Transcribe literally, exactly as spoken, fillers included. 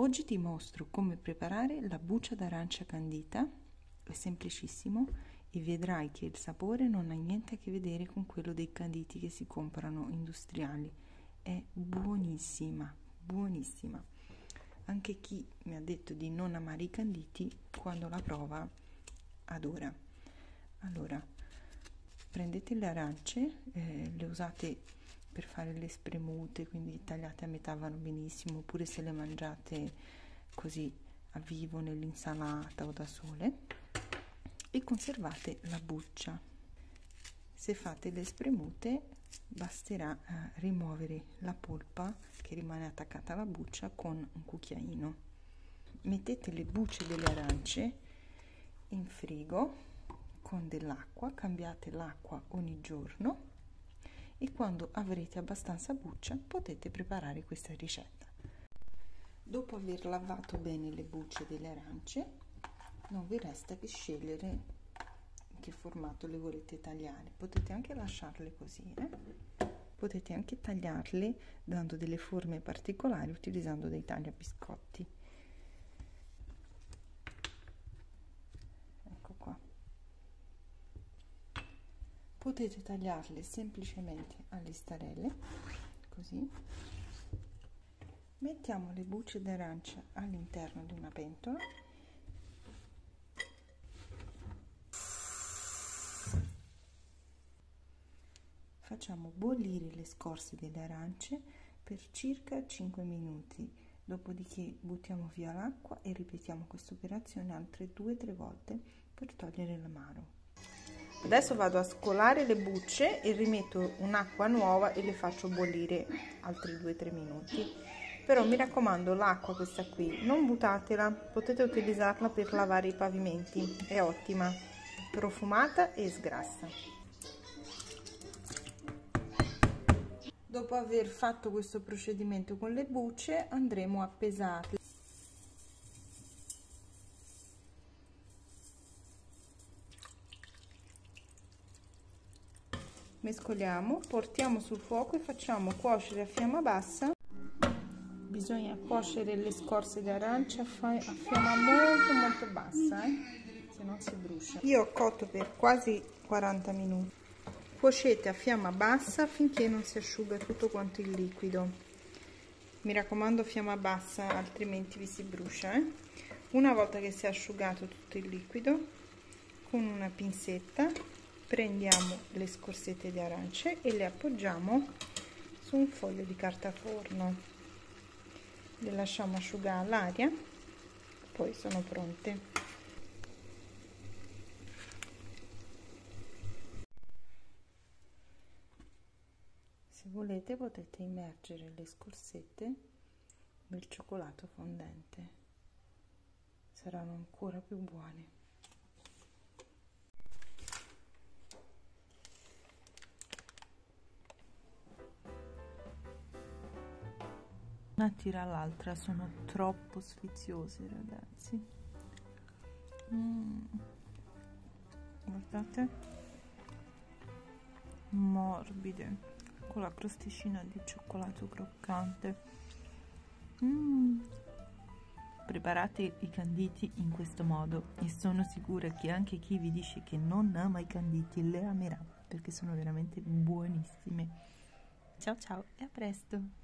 Oggi ti mostro come preparare la buccia d'arancia candita, è semplicissimo e vedrai che il sapore non ha niente a che vedere con quello dei canditi che si comprano industriali, è buonissima, buonissima. Anche chi mi ha detto di non amare i canditi, quando la prova adora. Allora, prendete le arance, eh, le usate per fare le spremute, quindi tagliate a metà vanno benissimo, oppure se le mangiate così a vivo nell'insalata o da sole, e conservate la buccia. Se fate le spremute basterà eh, rimuovere la polpa che rimane attaccata alla buccia con un cucchiaino. Mettete le bucce delle arance in frigo con dell'acqua, cambiate l'acqua ogni giorno e quando avrete abbastanza buccia potete preparare questa ricetta. Dopo aver lavato bene le bucce delle arance, non vi resta che scegliere in che formato le volete tagliare. Potete anche lasciarle così, eh? Potete anche tagliarle dando delle forme particolari utilizzando dei tagliabiscotti. Ecco qua. Potete tagliarle semplicemente a listarelle, così. Mettiamo le bucce d'arancia all'interno di una pentola. Facciamo bollire le scorze delle arance per circa cinque minuti, dopodiché buttiamo via l'acqua e ripetiamo questa operazione altre due tre volte per togliere l'amaro. Adesso vado a scolare le bucce e rimetto un'acqua nuova e le faccio bollire altri due tre minuti. Però mi raccomando, l'acqua questa qui non buttatela, potete utilizzarla per lavare i pavimenti, è ottima, profumata e sgrassa. Dopo aver fatto questo procedimento con le bucce andremo a pesarle. Mescoliamo, portiamo sul fuoco e facciamo cuocere a fiamma bassa. Bisogna cuocere le scorze di arancia a fiamma molto molto bassa, eh? Se no si brucia. Io ho cotto per quasi quaranta minuti. Cuocete a fiamma bassa finché non si asciuga tutto quanto il liquido. Mi raccomando a fiamma bassa, altrimenti vi si brucia, eh? Una volta che si è asciugato tutto il liquido, con una pinzetta prendiamo le scorzette di arance e le appoggiamo su un foglio di carta forno, le lasciamo asciugare all'aria, poi sono pronte. Se volete potete immergere le scorzette nel cioccolato fondente, saranno ancora più buone. Una tira all'altra, sono troppo sfiziose, ragazzi. Mm. Guardate, morbide, con la crosticina di cioccolato croccante. Mm. Preparate i canditi in questo modo e sono sicura che anche chi vi dice che non ama i canditi le amerà, perché sono veramente buonissime. Ciao ciao e a presto!